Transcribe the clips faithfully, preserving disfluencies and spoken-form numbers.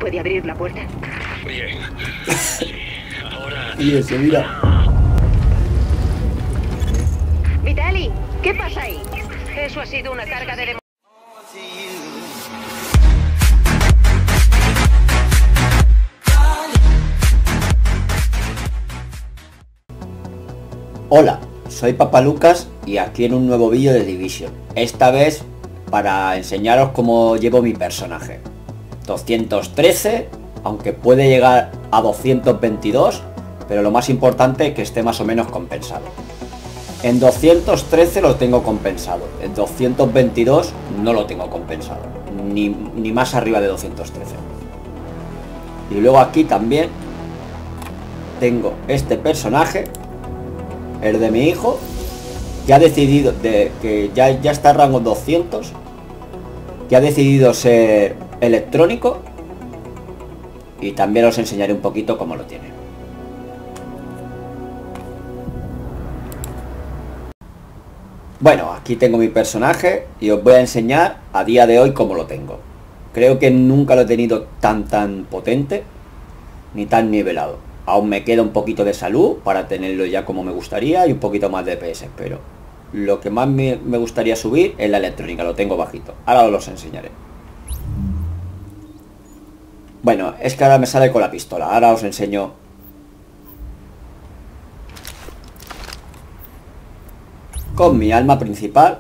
puede abrir la puerta? Bien. Sí, ahora... Y eso, mira. Vitali, ¿qué pasa ahí? Eso ha sido una carga de demonios. Hola, soy Papalucas y aquí en un nuevo vídeo de Division. Esta vez para enseñaros cómo llevo mi personaje. doscientos trece, aunque puede llegar a doscientos veintidós, pero lo más importante es que esté más o menos compensado. En doscientos trece lo tengo compensado, en doscientos veintidós no lo tengo compensado, ni, ni más arriba de doscientos trece. Y luego aquí también tengo este personaje, el de mi hijo, que ha decidido de que ya, ya está en rango doscientos, que ha decidido ser electrónico, y también os enseñaré un poquito cómo lo tiene. Bueno, aquí tengo mi personaje y os voy a enseñar a día de hoy cómo lo tengo. Creo que nunca lo he tenido tan tan potente ni tan nivelado. Aún me queda un poquito de salud para tenerlo ya como me gustaría y un poquito más de D P S, pero lo que más me, me gustaría subir es la electrónica, lo tengo bajito. Ahora os los enseñaré. Bueno, es que ahora me sale con la pistola, ahora os enseño. Con mi arma principal.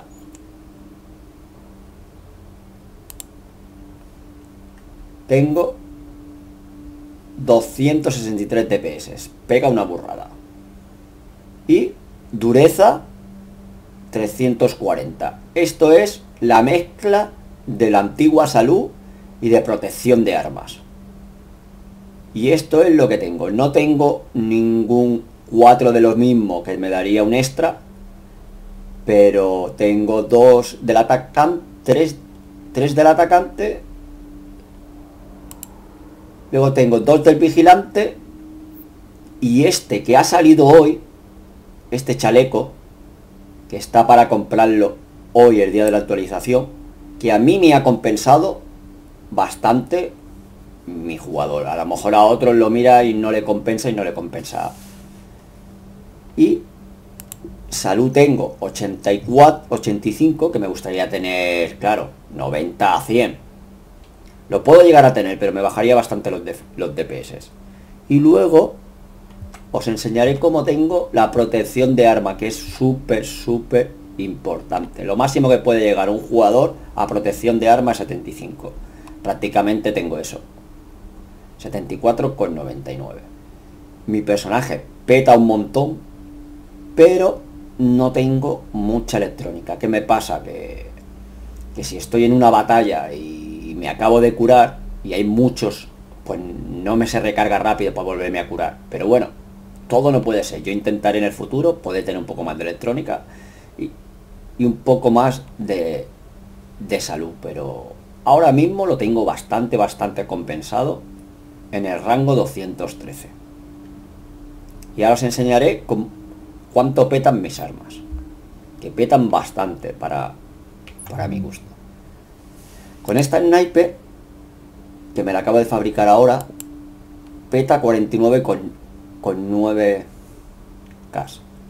Tengo doscientos sesenta y tres D P S, pega una burrada. Y dureza trescientos cuarenta. Esto es la mezcla de la antigua salud y de protección de armas. Y esto es lo que tengo. No tengo ningún cuatro de los mismos que me daría un extra, pero tengo dos del atacante, tres, tres del atacante. Luego tengo dos del vigilante. Y este que ha salido hoy, este chaleco, que está para comprarlo hoy, el día de la actualización, que a mí me ha compensado bastante mi jugador. A lo mejor a otros lo mira y no le compensa y no le compensa. Y salud tengo ochenta y cuatro, ochenta y cinco, que me gustaría tener, claro, noventa a cien. Lo puedo llegar a tener, pero me bajaría bastante los, los D P S. Y luego os enseñaré cómo tengo la protección de arma, que es súper, súper importante. Lo máximo que puede llegar un jugador a protección de arma es setenta y cinco. Prácticamente tengo eso. setenta y cuatro con noventa y nueve. Mi personaje peta un montón, pero no tengo mucha electrónica. ¿Qué me pasa? Que, que si estoy en una batalla y me acabo de curar y hay muchos, pues no me se recarga rápido para volverme a curar. Pero bueno, todo no puede ser. Yo intentaré en el futuro poder tener un poco más de electrónica y, y un poco más de, de salud. Pero ahora mismo lo tengo bastante, bastante compensado en el rango doscientos trece. Y ahora os enseñaré con cuánto petan mis armas, que petan bastante para, para mi gusto. Con esta sniper, que me la acabo de fabricar ahora, peta cuarenta y nueve con nueve K.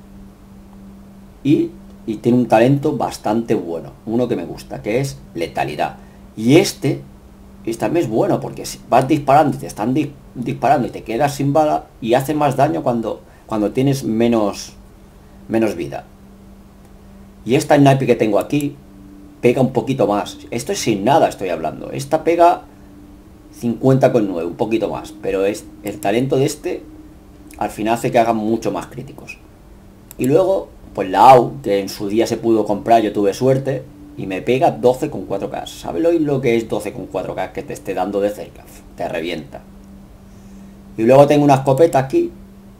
Y, y tiene un talento bastante bueno, uno que me gusta, que es letalidad. Y este, este también es bueno, porque si vas disparando y te están di disparando y te quedas sin bala, y hace más daño cuando, cuando tienes menos, menos vida. Y esta sniper que tengo aquí pega un poquito más. Esto es sin nada, estoy hablando. Esta pega cincuenta con nueve, un poquito más. Pero es el talento de este al final hace que hagan mucho más críticos. Y luego, pues la A U, que en su día se pudo comprar, yo tuve suerte, y me pega doce con cuatro K. ¿Sabes lo que es doce con cuatro K? Que te esté dando de cerca. Te revienta. Y luego tengo una escopeta aquí,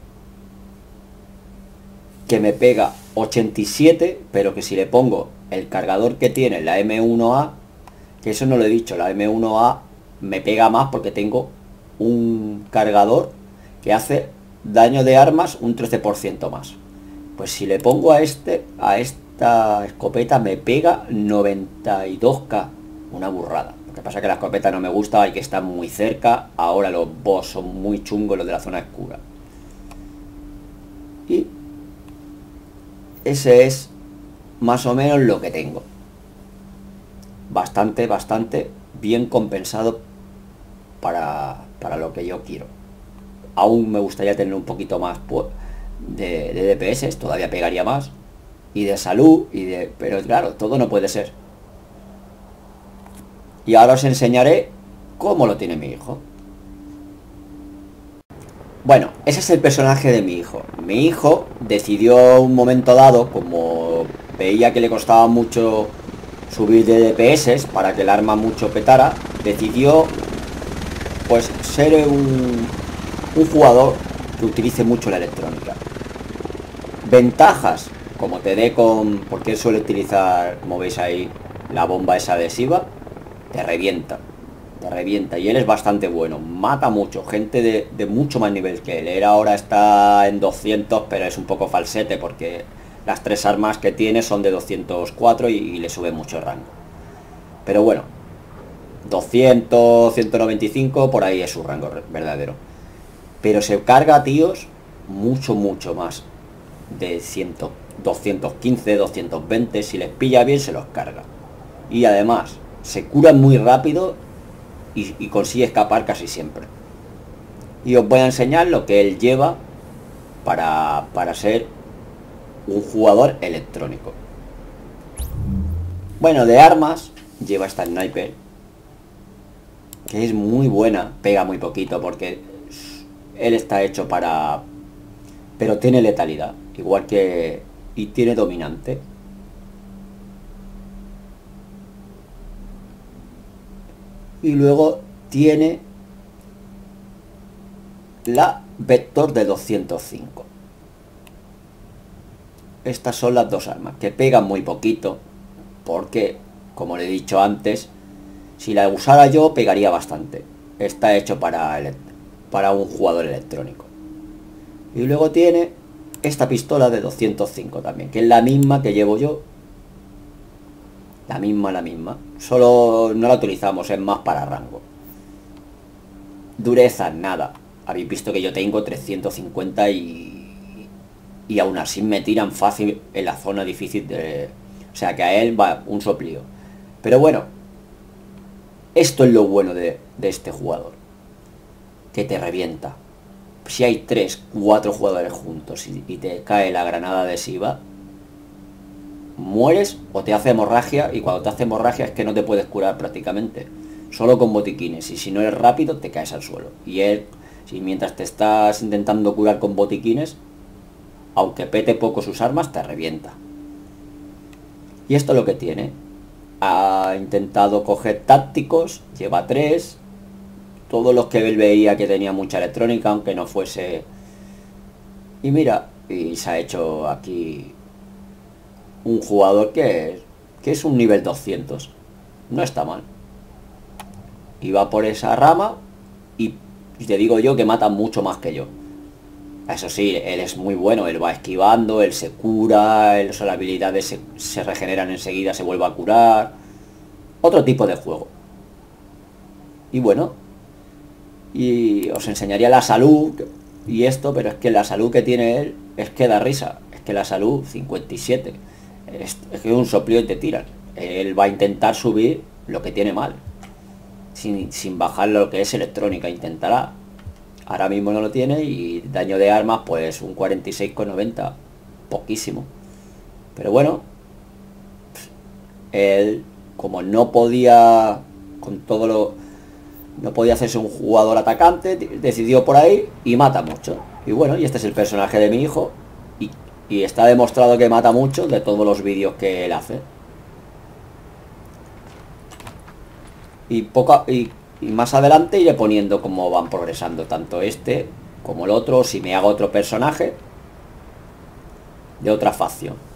que me pega ochenta y siete, pero que si le pongo el cargador que tiene la M uno A, que eso no lo he dicho, la M uno A me pega más porque tengo un cargador que hace daño de armas un trece por ciento más. Pues si le pongo a este, a esta escopeta me pega noventa y dos K, una burrada. que pasa es que la escopeta no me gusta, hay que estar muy cerca. Ahora los boss son muy chungos, los de la zona oscura. Y ese es más o menos lo que tengo. Bastante, bastante bien compensado para, para lo que yo quiero. Aún me gustaría tener un poquito más de, de D P S, todavía pegaría más. Y de salud, y de... pero claro, todo no puede ser. Y ahora os enseñaré cómo lo tiene mi hijo. Bueno, ese es el personaje de mi hijo. Mi hijo decidió un momento dado, como veía que le costaba mucho subir de D P S para que el arma mucho petara, decidió pues ser un, un jugador que utilice mucho la electrónica. Ventajas, como te dé con... porque él suele utilizar, como veis ahí, la bomba esa adhesiva. Te revienta, te revienta. Y él es bastante bueno, mata mucho, gente de, de mucho más nivel que él. Él ahora está en doscientos, pero es un poco falsete porque las tres armas que tiene son de doscientos cuatro y, y le sube mucho el rango. Pero bueno, doscientos, ciento noventa y cinco, por ahí es su rango verdadero. Pero se carga, tíos, mucho, mucho más de cien, doscientos quince, doscientos veinte. Si les pilla bien, se los carga. Y además se cura muy rápido y, y consigue escapar casi siempre. Y os voy a enseñar lo que él lleva para, para ser un jugador electrónico. Bueno, de armas lleva esta sniper, que es muy buena, pega muy poquito porque él está hecho para... pero tiene letalidad, igual que... y tiene dominante. Y luego tiene la Vector de doscientos cinco. Estas son las dos armas, que pegan muy poquito, porque, como le he dicho antes, si la usara yo, pegaría bastante. Está hecho para, para un jugador electrónico. Y luego tiene esta pistola de doscientos cinco también, que es la misma que llevo yo. La misma, la misma. Solo no la utilizamos, es más para rango. Dureza, nada. Habéis visto que yo tengo trescientos cincuenta y... y aún así me tiran fácil en la zona difícil de... O sea que a él va un soplío. Pero bueno, esto es lo bueno de, de este jugador. Que te revienta. Si hay tres, cuatro jugadores juntos y, y te cae la granada adhesiva, mueres o te hace hemorragia, y cuando te hace hemorragia es que no te puedes curar prácticamente, solo con botiquines, y si no eres rápido te caes al suelo. Y él, si mientras te estás intentando curar con botiquines, aunque pete poco sus armas, te revienta. Y esto es lo que tiene. Ha intentado coger tácticos, lleva tres, todos los que él veía que tenía mucha electrónica, aunque no fuese... Y mira, y se ha hecho aquí un jugador que es, que es un nivel doscientos. No está mal. Y va por esa rama y te digo yo que mata mucho más que yo. Eso sí, él es muy bueno, él va esquivando, él se cura, él, las habilidades se, se regeneran enseguida, se vuelve a curar. Otro tipo de juego. Y bueno, y os enseñaría la salud y esto, pero es que la salud que tiene él es que da risa. Es que la salud, cincuenta y siete. Es, es que un soplío y te tiran. Él va a intentar subir lo que tiene mal, sin, sin bajar lo que es electrónica. Intentará. Ahora mismo no lo tiene, y daño de armas pues un cuarenta y seis con noventa. Poquísimo. Pero bueno, él, como no podía con todo lo... no podía hacerse un jugador atacante, decidió por ahí y mata mucho. Y bueno, y este es el personaje de mi hijo. Y, y está demostrado que mata mucho de todos los vídeos que él hace. Y, poco, y, y más adelante iré poniendo cómo van progresando tanto este como el otro, si me hago otro personaje de otra facción.